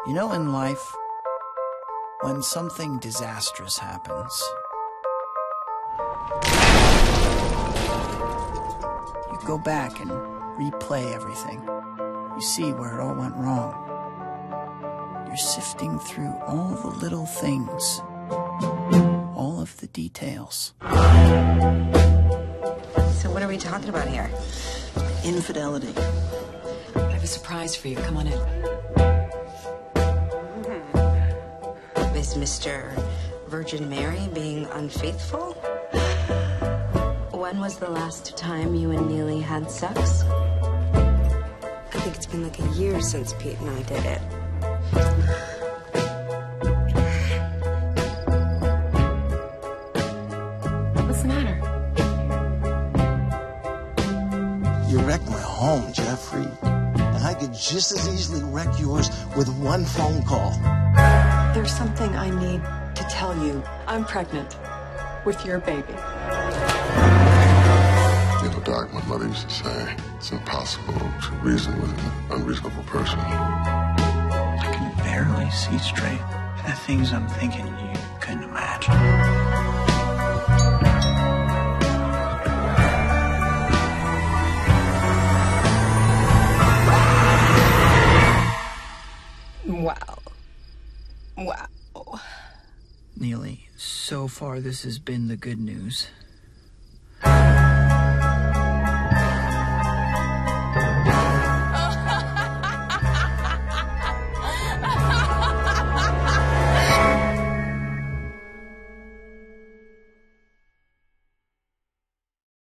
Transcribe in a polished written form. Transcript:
You know, in life, when something disastrous happens, you go back and replay everything. You see where it all went wrong. You're sifting through all the little things, all of the details. So what are we talking about here? Infidelity. I have a surprise for you. Come on in. Is Mr. Virgin Mary being unfaithful? When was the last time you and Nealy had sex? I think it's been like a year since Pete and I did it. What's the matter? You wrecked my home, Jeffrey. And I could just as easily wreck yours with one phone call. There's something I need to tell you. I'm pregnant with your baby. You know, Doc, my mother used to say, it's impossible to reason with an unreasonable person. I can barely see straight. The things I'm thinking you couldn't imagine. Wow. Wow. Nealy, so far this has been the good news.